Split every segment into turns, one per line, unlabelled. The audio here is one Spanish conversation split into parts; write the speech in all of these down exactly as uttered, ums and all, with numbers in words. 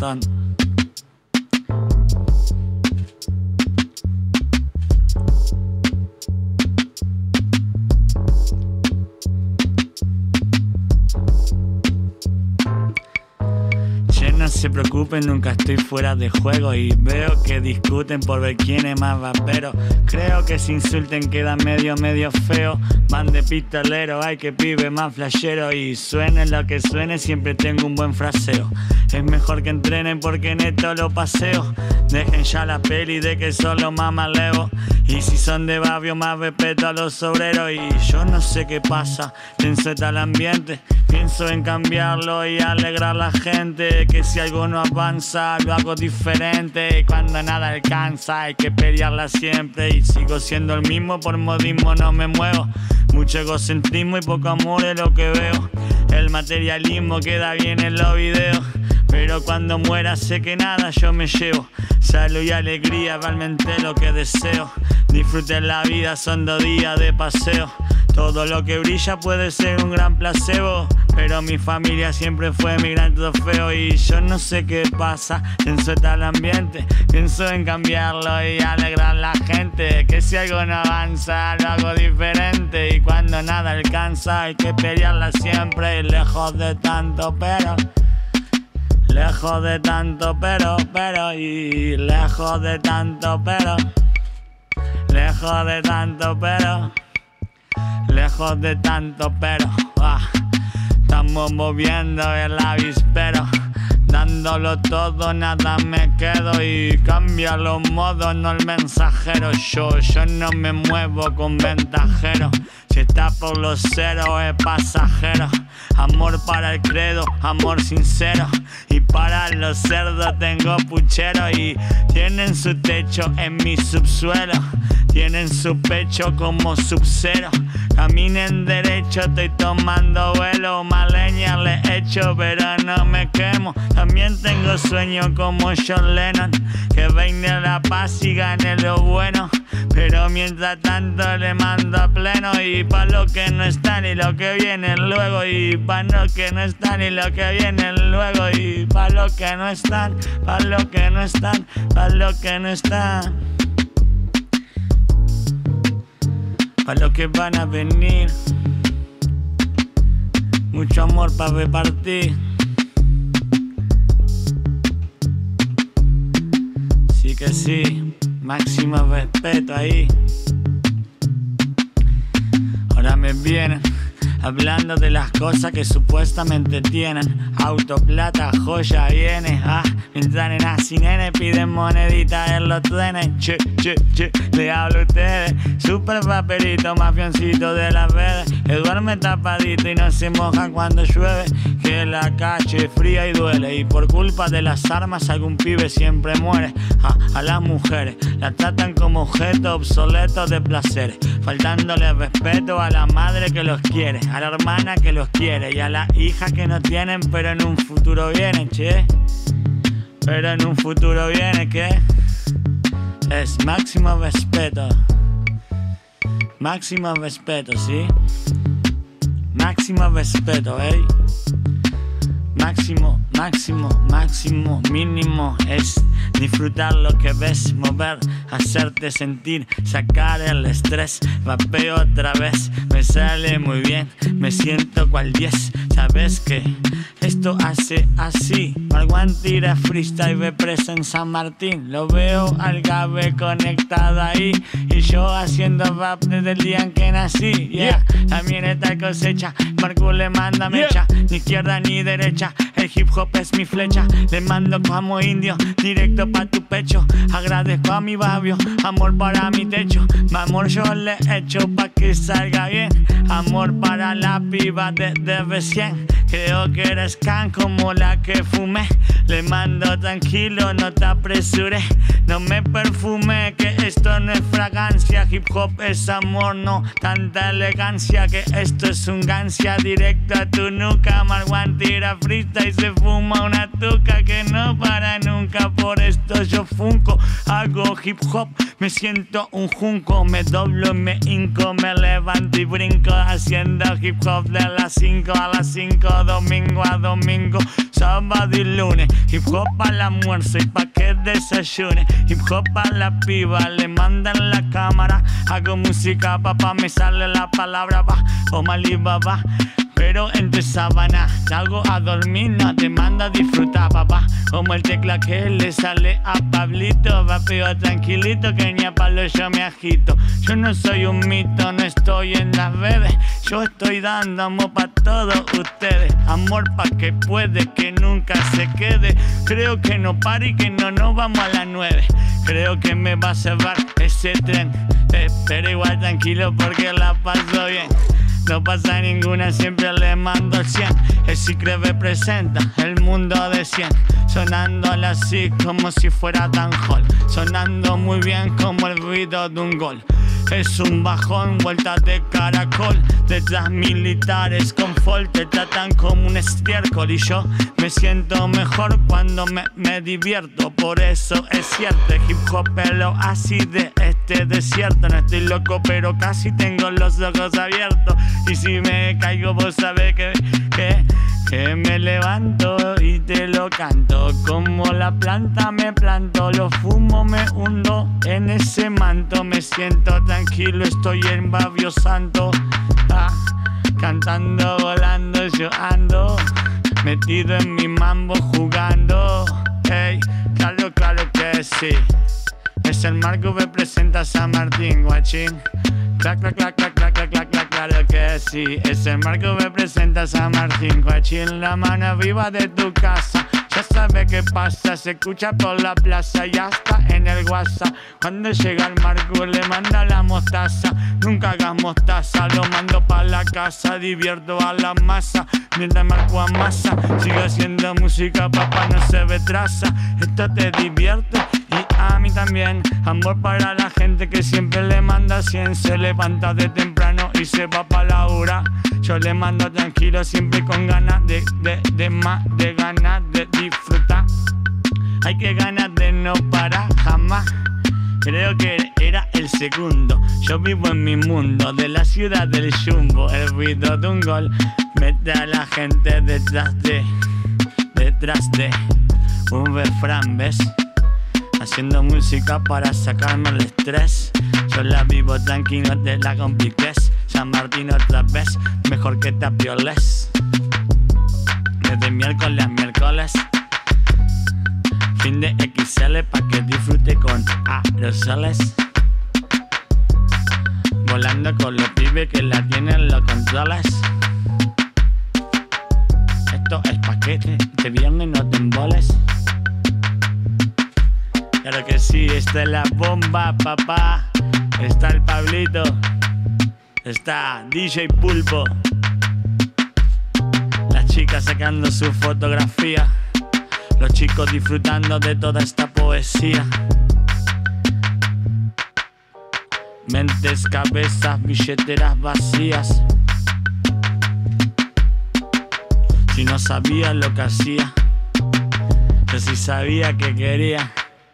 reggaetón. No se preocupen, nunca estoy fuera de juego. Y veo que discuten por ver quién es más vapero. Creo que se insulten queda medio medio feo. Van de pistolero, ay que pibe más flashero. Y suene lo que suene, siempre tengo un buen fraseo. Es mejor que entrenen porque en esto lo paseo. Dejen ya la peli de que solo mamaleo. Y si son de barrio, más respeto a los obreros. Y yo no sé qué pasa, pienso en tal ambiente. Pienso en cambiarlo y alegrar a la gente. Que si algo no avanza, lo hago diferente. Y cuando nada alcanza, hay que pelearla siempre. Y sigo siendo el mismo, por modismo no me muevo. Mucho egocentrismo y poco amor es lo que veo. El materialismo queda bien en los videos. Pero cuando muera sé que nada yo me llevo. Salud y alegría, realmente lo que deseo. Disfruten la vida, son dos días de paseo. Todo lo que brilla puede ser un gran placebo. Pero mi familia siempre fue mi gran trofeo. Y yo no sé qué pasa, pienso en tal ambiente. Pienso en cambiarlo y alegrar a la gente. Que si algo no avanza, lo hago diferente. Y cuando nada alcanza, hay que pelearla siempre. Y lejos de tanto pero, lejos de tanto pero, pero. Y lejos de tanto pero, lejos de tanto pero, lejos de tanto pero. Ah. Estamos moviendo el avispero, dándolo todo, nada me quedo. Y cambia los modos, no el mensajero. Yo, yo no me muevo con ventajero. Si está por los ceros es pasajero. Amor para el credo, amor sincero. Y para los cerdos tengo puchero. Y tienen su techo en mi subsuelo. Tienen su pecho como sub-cero. Caminen derecho, estoy tomando vuelo. Más leña le echo, pero no me quemo. También tengo sueño como John Lennon. Que reine la paz y gane lo bueno. Pero mientras tanto le mando a pleno. Y pa' lo que no están y lo que viene luego. Y pa' lo que no están y lo que viene luego. Y pa' lo que no están, pa' lo que no están, pa' lo que no están. Pa' lo que van a venir. Mucho amor para repartir. Sí que sí, máximo respeto ahí. Ahora me vienen hablando de las cosas que supuestamente tienen. Auto, plata, joya, bienes. Ah, mientras nenas y nenes piden moneditas en los trenes. Che, che, che, le hablo a ustedes. Super papelito, mafioncito de las redes. Que duerme tapadito y no se moja cuando llueve. Que la calle es fría y duele. Y por culpa de las armas algún pibe siempre muere. Ah, a las mujeres las tratan como objetos obsoletos de placeres. Faltándole respeto a la madre que los quiere. A la hermana que los quiere y a la hija que no tienen, pero en un futuro vienen, che. Pero en un futuro viene, ¿qué? Es máximo respeto. Máximo respeto, ¿sí? Máximo respeto, ¿eh? Máximo, máximo, máximo, mínimo es disfrutar lo que ves, mover, hacerte sentir, sacar el estrés. Rapeo otra vez, me sale muy bien, me siento cual diez. Sabes que esto hace así. Marwan tira freestyle, represa en San Martín. Lo veo al Gabe conectado ahí. Y yo haciendo rap desde el día en que nací. Yeah, también está cosecha. Marco le manda mecha, ni izquierda ni derecha. El hip hop es mi flecha. Le mando como indio, directo pa' tu pecho. Agradezco a mi barrio, amor para mi techo. Mi amor yo le echo pa' que salga bien. Amor para la piba desde recién. Creo que eres can como la que fumé. Le mando tranquilo, no te apresures. No me perfume, que esto no es fragancia. hip hop es amor, no tanta elegancia, que esto es un gancia directo a tu nuca. Marwan tira frita y se fuma una tuca que no para nunca. Por esto yo funko, hago hip hop, me siento un junco, me doblo, me hinco, me levanto y brinco haciendo hip hop de las cinco a las cinco, domingo a domingo, sábado y lunes. Hip hop al almuerzo y pa' que desayune. Hip hop a la piba, le mandan la cámara. Hago música, papá, me sale la palabra va o malibaba. Pero entre sábana, salgo a dormir, no te mando a disfrutar, papá. Como el tecla que le sale a Pablito. Va peor tranquilito que ni a palo yo me agito. Yo no soy un mito, no estoy en las redes. Yo estoy dando amor pa' todos ustedes. Amor pa' que puede, que nunca se quede. Creo que no pare y que no nos vamos a las nueve. Creo que me va a cerrar ese tren, eh, pero igual tranquilo porque la paso bien. No pasa ninguna, siempre le mando el cien. El Secret representa el mundo de cien. Sonando así como si fuera tan hall. Sonando muy bien como el ruido de un gol. Es un bajón, vuelta de caracol. Detrás militares con folk te tratan como un estiércol. Y yo me siento mejor cuando me, me divierto. Por eso es cierto, hip hop es lo así de este desierto. No estoy loco pero casi tengo los ojos abiertos. Y si me caigo vos sabés que, que, que me levanto y te lo canto. Como la planta me planto, lo fumo, me hundo en ese manto. Me siento tranquilo, estoy en Barrio Santo, ah, cantando, volando, yo ando metido en mi mambo jugando. Hey, claro, claro que sí. Es el Marco, representa a San Martín, guachín. Clac, clac, clac, clac, clac, clac, clac, clac, claro que sí. Es el Marco, representa a San Martín, guachín. La mano arriba de tu casa. Ya sabe qué pasa, se escucha por la plaza, ya está en el WhatsApp. Cuando llega el Marco le manda la mostaza. Nunca hagas mostaza, lo mando pa' la casa. Divierto a la masa, mientras Marco amasa. Sigue haciendo música, papá, no se retrasa. Esto te divierte y a mí también. Amor para la gente que siempre le manda cien. Se levanta de temprano y se va pa' la hora. Yo le mando tranquilo, siempre con ganas de, de, de más, de ganas de disfrutar. Hay que ganas de no parar jamás. Creo que era el segundo. Yo vivo en mi mundo, de la ciudad del Jumbo. El ruido de un gol mete a la gente detrás de, detrás de un refrán, ¿ves? Haciendo música para sacarme el estrés. Yo la vivo tranquilo, no te la compliques. San Martín otra vez, mejor que te apioles. Desde miércoles a miércoles, fin de equis ele pa' que disfrute con aerosoles. Volando con los pibes que la tienen los controles. Esto es paquete, este viernes no te emboles. Claro que sí, esta es la bomba, papá. Está el Pablito, está D J Pulpo, las chicas sacando su fotografía, los chicos disfrutando de toda esta poesía. Mentes, cabezas, billeteras vacías. Si no sabía lo que hacía, yo sí sabía que quería.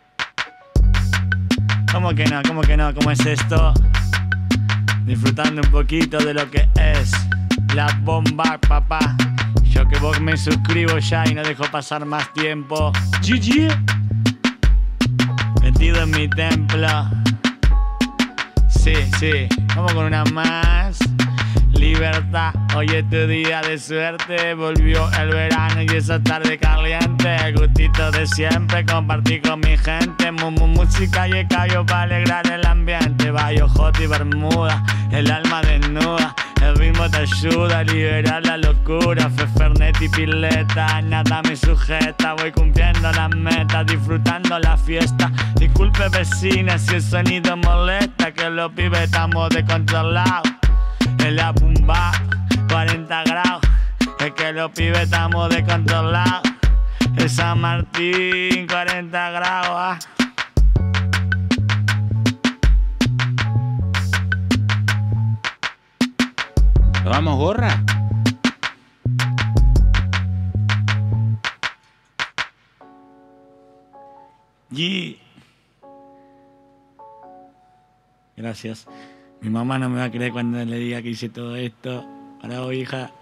¿Cómo que no? ¿Cómo que no? ¿Cómo es esto? Disfrutando un poquito de lo que es la bomba, papá. Yo que vos me suscribo ya y no dejo pasar más tiempo. G G. Metido en mi templo. Sí, sí. Vamos con una más. Libertad, hoy es tu día de suerte. Volvió el verano y esa tarde caliente. El gustito de siempre, compartí con mi gente. Mumu, música y el callo para alegrar el ambiente. Bayo, hot y bermuda, el alma desnuda. El ritmo te ayuda a liberar la locura. Fefernet y pileta, nada me sujeta. Voy cumpliendo las metas, disfrutando la fiesta. Disculpe vecina si el sonido molesta, que los pibes estamos descontrolados. En la pumba, cuarenta grados. Es que los pibes estamos descontrolados. En San Martín, cuarenta grados. Ah.
¿Tomamos gorra?
Y... Gracias. Mi mamá no me va a creer cuando le diga que hice todo esto para vos, hija.